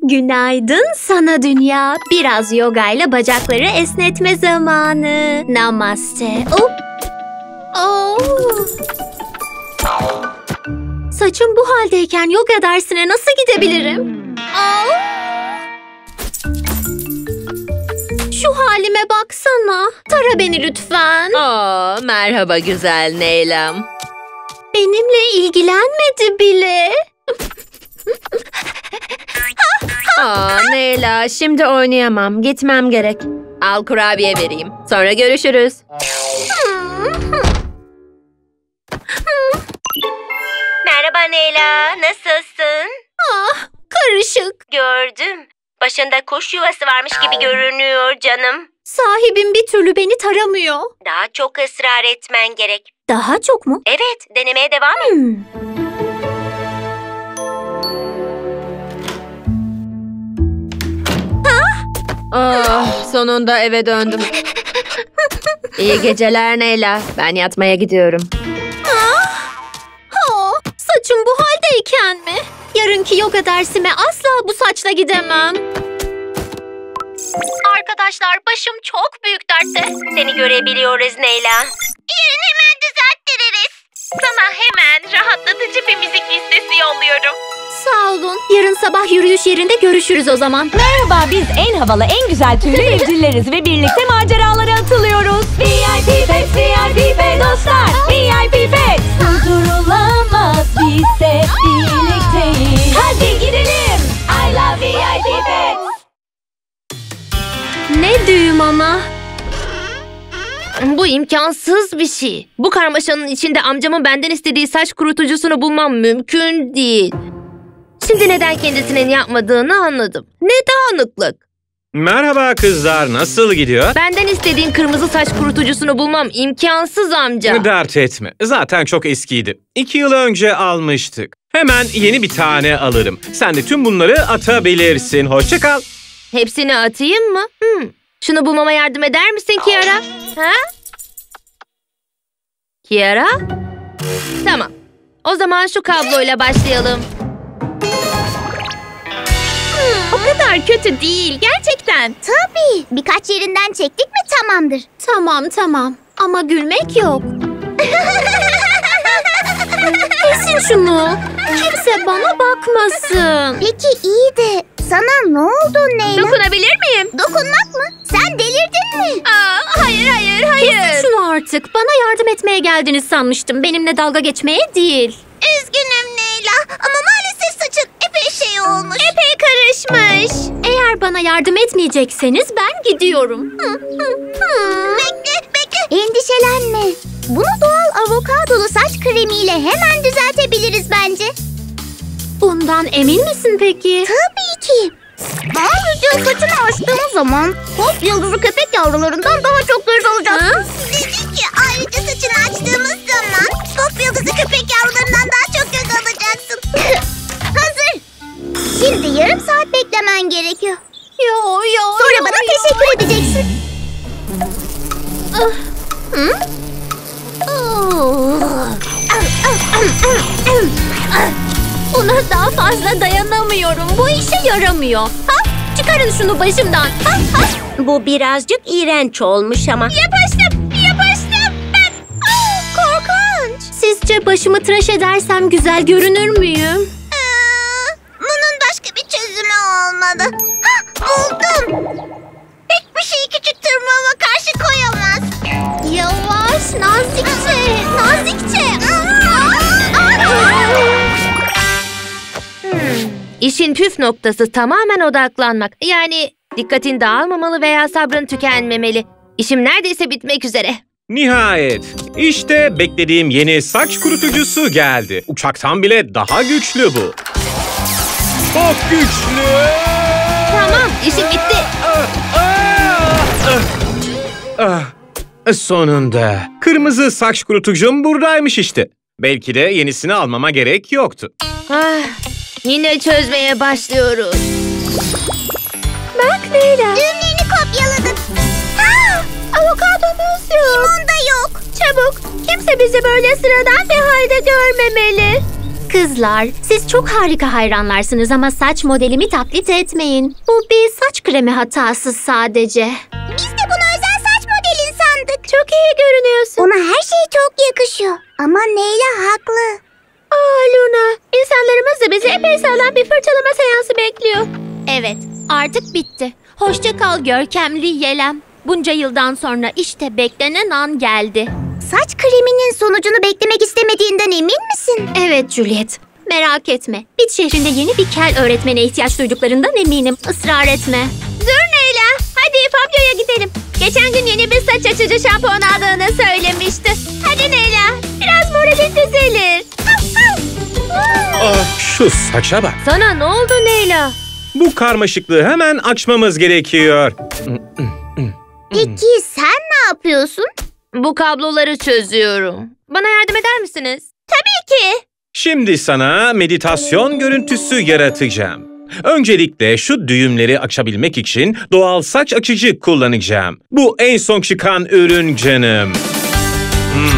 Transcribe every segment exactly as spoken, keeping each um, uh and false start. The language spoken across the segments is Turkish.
Günaydın sana dünya. Biraz yogayla bacakları esnetme zamanı. Namaste. Oh. Oh. Saçım bu haldeyken yoga dersine nasıl gidebilirim? Oh. Şu halime baksana. Tara beni lütfen. Aa, merhaba güzel Neylem. Benimle ilgilenmedi bile. Aa, Neyla, şimdi oynayamam. Gitmem gerek. Al kurabiye vereyim. Sonra görüşürüz. Merhaba Neyla, nasılsın? Ah, karışık. Gördüm. Başında kuş yuvası varmış gibi görünüyor canım. Sahibim bir türlü beni taramıyor. Daha çok ısrar etmen gerek. Daha çok mu? Evet, denemeye devam et. Hmm. Ah, sonunda eve döndüm. İyi geceler Neyla. Ben yatmaya gidiyorum. Oh, saçım bu haldeyken mi? Yarınki yoga dersime asla bu saçla gidemem. Arkadaşlar, başım çok büyük dertte. Seni görebiliyoruz Neyla. Yarın hemen düzelttiririz. Sana hemen rahatlatıcı bir müzik listesi yolluyorum. Sağ olun. Yarın sabah yürüyüş yerinde görüşürüz o zaman. Merhaba, biz en havalı, en güzel tüylü evcilleriz ve birlikte maceralara atılıyoruz. V I P Pets, V I P Pet dostlar, V I P Pets. Durdurulamaz, biz hep birlikteyiz. Hadi gidelim. I love V I P Pets. Ne düğüm ama. Bu imkansız bir şey. Bu karmaşanın içinde amcamın benden istediği saç kurutucusunu bulmam mümkün değil. Şimdi neden kendisinin yapmadığını anladım. Ne dağınıklık. Merhaba kızlar, nasıl gidiyor? Benden istediğin kırmızı saç kurutucusunu bulmam imkansız amca. Dert etme, zaten çok eskiydi. İki yıl önce almıştık. Hemen yeni bir tane alırım. Sen de tüm bunları atabilirsin. Hoşça kal. Hepsini atayım mı? Hmm. Şunu bulmama yardım eder misin Kiara? Ha? Kiara? Tamam. O zaman şu kabloyla başlayalım. O kadar kötü değil gerçekten. Tabii. Birkaç yerinden çektik mi tamamdır. Tamam tamam ama gülmek yok. Kesin şunu. Kimse bana bakmasın. Peki iyi de sana ne oldu Neyla? Dokunabilir miyim? Dokunmak mı? Sen delirdin mi? Aa, hayır hayır hayır. Kesin şunu artık. Bana yardım etmeye geldiniz sanmıştım. Benimle dalga geçmeye değil. Üzgünüm Neyla ama maalesef saçın epey şey olmuş. Epey karışmış. Eğer bana yardım etmeyecekseniz ben gidiyorum. Hı, hı, hı. Bekle bekle. Endişelenme. Bunu doğal avokadolu saç kremiyle hemen düzeltebiliriz bence. Bundan emin misin peki? Tabii ki. Ayrıca saçını açtığımız zaman pop yıldızı köpek yavrularından daha çok göz alacaksın. Dedik ki ayrıca saçını açtığımız zaman pop yıldızı köpek yavrularından daha çok göz alacaksın. Hazır. Şimdi yarım saat beklemen gerekiyor. Yo yo. Sonra yo, bana yo. teşekkür edeceksin. Ah, hı? Oh. Buna daha fazla dayanamıyorum. Bu işe yaramıyor. Ha? Çıkarın şunu başımdan. Ha? Ha? Bu birazcık iğrenç olmuş ama. Yapıştım. Yapıştım. Ben. Oh, korkunç. Sizce başımı tıraş edersem güzel görünür müyüm? Ee, bunun başka bir çözümü olmalı. Hah, buldum. Pek bir şeyi küçük tırmağıma karşı koyamaz. Yavaş, nazikçe. Nazikçe. Hmm. İşin püf noktası tamamen odaklanmak. Yani dikkatin dağılmamalı veya sabrın tükenmemeli. İşim neredeyse bitmek üzere. Nihayet. İşte beklediğim yeni saç kurutucusu geldi. Uçaktan bile daha güçlü bu. Çok güçlü. Tamam, işim bitti. Ah, sonunda. Kırmızı saç kurutucum buradaymış işte. Belki de yenisini almama gerek yoktu. Ah, yine çözmeye başlıyoruz. Bak Leyla. Düğümlerini kopyaladık. Aa, Avokadomuz yok. limon da yok. Çabuk. Kimse bizi böyle sıradan bir halde görmemeli. Kızlar, siz çok harika hayranlarsınız ama saç modelimi taklit etmeyin. Bu bir saç kremi hatası sadece. Biz de bunu özel saç modelin sandık. Çok iyi görünüyorsun. Ona her şey çok yakışıyor. Ama Neyla haklı. Aa Luna, insanlarımız da bizi epey sağlam bir fırçalama seansı bekliyor. Evet, artık bitti. Hoşça kal görkemli Yelem. Bunca yıldan sonra işte beklenen an geldi. Saç kreminin sonucunu beklemek istemediğinden emin misin? Evet Juliet, merak etme. Bit şehrinde yeni bir kel öğretmene ihtiyaç duyduklarından eminim. Israr etme. Dur Neyla, hadi Fabio'ya gidelim. Geçen gün yeni bir saç açıcı şampuan aldığını söylemişti. Hadi Neyla, biraz moralin düzelir. Ah, şu saça bak. Sana ne oldu Neyla? Bu karmaşıklığı hemen açmamız gerekiyor. Peki sen ne yapıyorsun? Bu kabloları çözüyorum. Bana yardım eder misiniz? Tabii ki. Şimdi sana meditasyon görüntüsü yaratacağım. Öncelikle şu düğümleri açabilmek için doğal saç açıcı kullanacağım. Bu en son çıkan ürün canım. Hmm.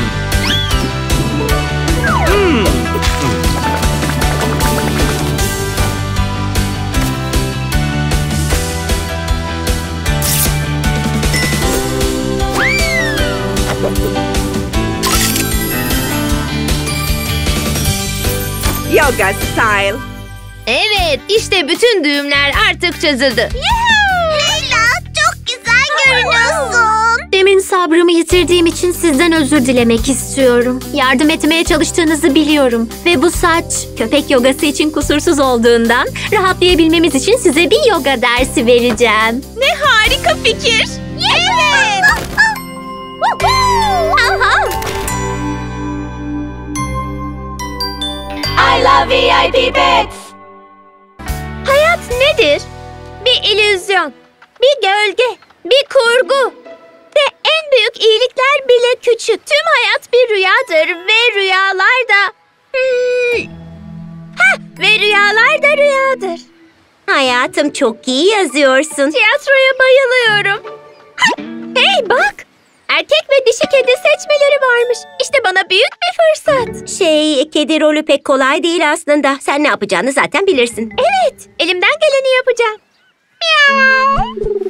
Hmm. Yoga style. Evet, işte bütün düğümler artık çözüldü. Neyla, çok güzel görünüyorsun. Demin sabrımı yitirdiğim için sizden özür dilemek istiyorum. Yardım etmeye çalıştığınızı biliyorum. Ve bu saç köpek yogası için kusursuz olduğundan rahatlayabilmemiz için size bir yoga dersi vereceğim. Ne harika fikir. Evet. I love V I P Pets. Hayat nedir? Bir illüzyon, bir gölge, bir kurgu. Ve en büyük iyilikler bile küçük. Tüm hayat bir rüyadır ve rüyalar da... Hmm. Ha, ve rüyalar da rüyadır. Hayatım, çok iyi yazıyorsun. Tiyatroya bayılıyorum. Ha, hey bak! Erkek ve dişi kedi seçmeleri varmış. İşte bana büyük bir fırsat. Şey, kedi rolü pek kolay değil aslında. Sen ne yapacağını zaten bilirsin. Evet, elimden geleni yapacağım. Miau.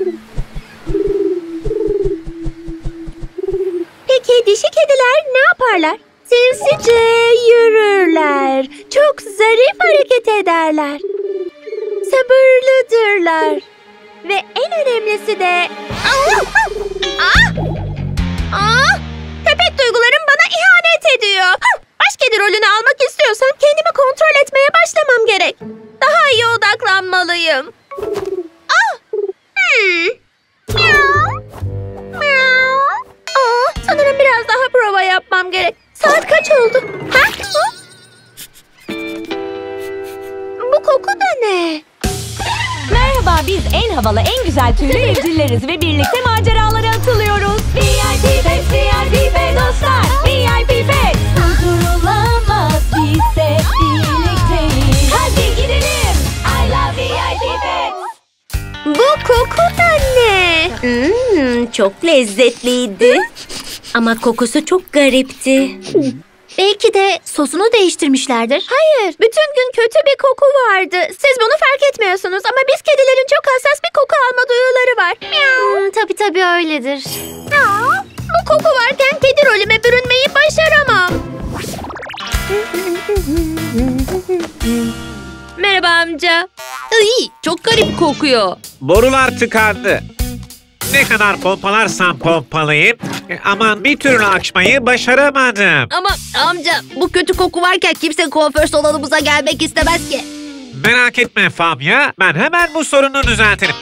Peki dişi kediler ne yaparlar? Sinsice yürürler. Çok zarif hareket ederler. Sabırlıdırlar. Ve en önemlisi de... Ah! Ah! Ah! Köpek duygularım bana ihanet ediyor. Hah! Baş kedi rolünü almak istiyorsam kendimi kontrol etmeye başlamam gerek. Daha iyi odaklanmalıyım. Ah! Hmm. Miau. Miau. Ah, sanırım biraz daha prova yapmam gerek. Saat kaç oldu? Ha? Ha? Bu koku da ne? Merhaba, biz en havalı, en güzel tüylü evcilleriz ve birlikte maceralara atılıyoruz. V I P Pets, V I P Pet dostlar, V I P Pets. Durdurulamaz, biz de birlikteyiz. Hadi gidelim. I love V I P Pets. Bu koku da ne? Hmm, çok lezzetliydi. Ama kokusu çok garipti. Belki de sosunu değiştirmişlerdir. Hayır, bütün gün kötü bir koku vardı. Siz bunu fark etmiyorsunuz ama biz kedilerin çok hassas bir koku alma duyuları var. Hmm, tabii tabii öyledir. Aa, bu koku varken kedi rolüme bürünmeyi başaramam. Merhaba amca. Iy, çok garip kokuyor. Borular tıkandı. Ne kadar pompalarsam pompalayayım ama bir türlü açmayı başaramadım. Ama amca, bu kötü koku varken kimse kuaför salonumuza gelmek istemez ki. Merak etme Fabia, ben hemen bu sorunu düzeltirim.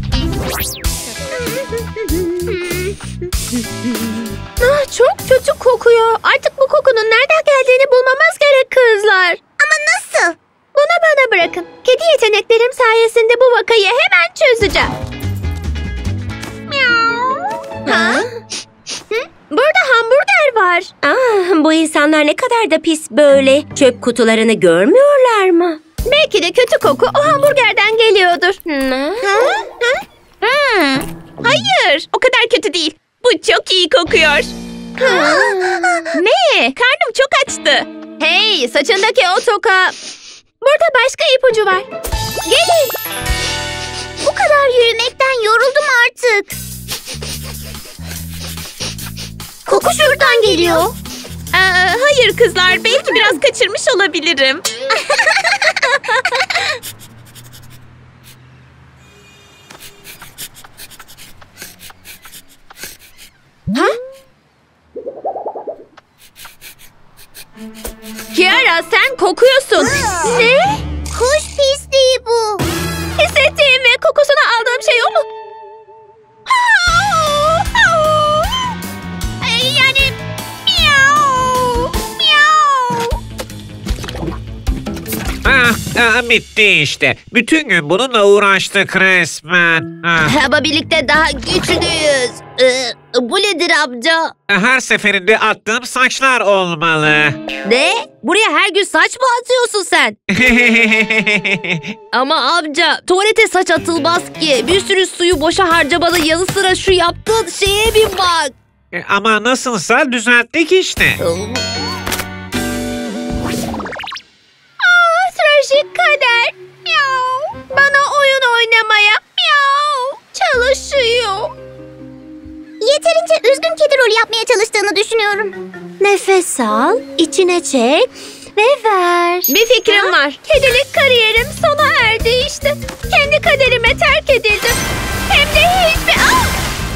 Ah, çok kötü kokuyor. Artık bu kokunun nereden geldiğini bulmamız gerek kızlar. Ama nasıl? Bunu bana bırakın. Kedi yeteneklerim sayesinde bu vakayı hemen çözeceğim. Ha? Hı? Burada hamburger var. Ah, bu insanlar ne kadar da pis böyle. Çöp kutularını görmüyorlar mı? Belki de kötü koku o hamburgerden geliyordur. Ha? Ha? Hmm. Hayır, o kadar kötü değil. Bu çok iyi kokuyor. Ne? Karnım çok açtı. Hey, saçındaki o toka. Burada başka ipucu var. Gelin. Bu kadar yürümekten yoruldum artık. Koku şuradan geliyor. Ee, hayır kızlar, belki biraz kaçırmış olabilirim. Ha? Kiara, sen kokuyorsun. Ne? Kuş pisliği bu. Hissettiğim ve kokusunu aldığım şey o mu? Ay, yani miau, miau. Ah, ah, bitti işte. Bütün gün bununla uğraştık resmen. Ah. Ama birlikte daha güçlüyüz. Ee, bu nedir amca? Her seferinde attığım saçlar olmalı. Ne? Buraya her gün saç mı atıyorsun sen? Ama amca tuvalete saç atılmaz ki. Bir sürü suyu boşa harcamalı, yanı sıra şu yaptığın şeye bir bak. Ama nasılsa düzelttik işte. Aa, trajik kader. Miau. Bana oyun oynamaya miau çalışıyor. Yeterince üzgün kedi rolü yapmaya çalıştığını düşünüyorum. Nefes al, içine çek ve ver. Bir fikrim var. Kedilik kariyerim sona erdi işte. Kendi kaderime terk edildim. Hem de hiçbir... Aa!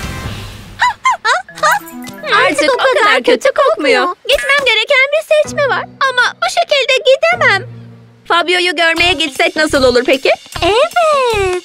Artık o kadar kötü kokmuyor. Gitmem gereken bir seçme var. Ama bu şekilde gidemem. Fabio'yu görmeye gitsek nasıl olur peki? Evet.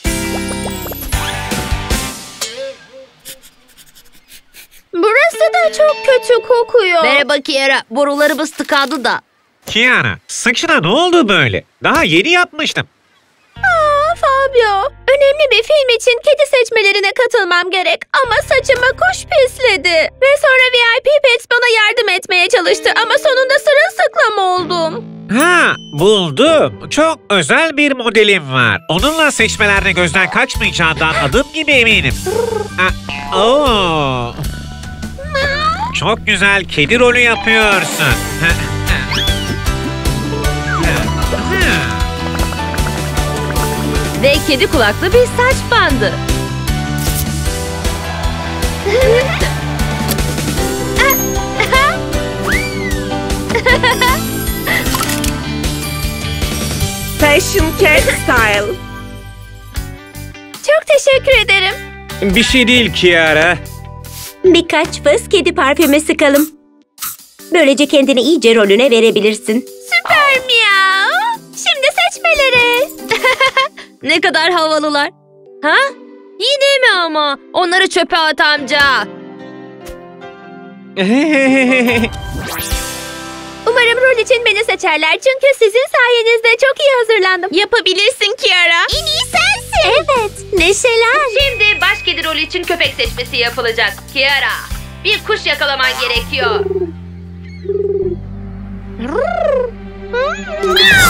Burası da çok kötü kokuyor. Merhaba Kiara, borularımız tıkandı da. Kiara, saçına ne oldu böyle? Daha yeni yapmıştım. Aa, Fabio. Önemli bir film için kedi seçmelerine katılmam gerek. Ama saçıma kuş pisledi. Ve sonra V I P Pets bana yardım etmeye çalıştı. Ama sonunda sırılsıklam oldum. Ha, buldum. Çok özel bir modelim var. Onunla seçmelerde gözden kaçmayacağından adım gibi eminim. Ha, oo. Çok güzel kedi rolü yapıyorsun. Ve kedi kulaklı bir saç bandı. Fashion Cat Style. Çok teşekkür ederim. Bir şey değil Kiara. Birkaç fıs kedi parfümü sıkalım. Böylece kendini iyice rolüne verebilirsin. Süper miau. Şimdi seçmelere. Ne kadar havalılar. Ha? Yine mi ama? Onları çöpe at amca. Umarım rol için beni seçerler. Çünkü sizin sayenizde çok iyi hazırlandım. Yapabilirsin Kiara. En iyi sensin. Evet. Neşeler. Şimdi baş kedi rolü için köpek seçmesi yapılacak. Kiara, bir kuş yakalaman gerekiyor. Miau.